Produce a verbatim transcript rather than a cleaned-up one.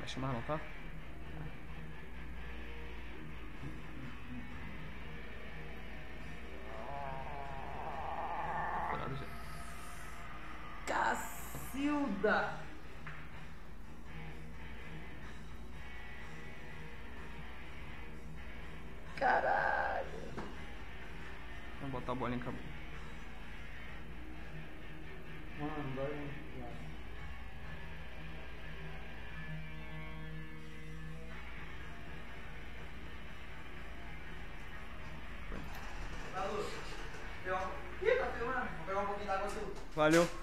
Mexe mais não, tá? Cuidado, gente. Cacilda! Caralho! Vamos botar a bolinha em cabo. Mano, dói muito. Valeu. Ih, tá filmando? Vou pegar um pouquinho d'água sua. Valeu.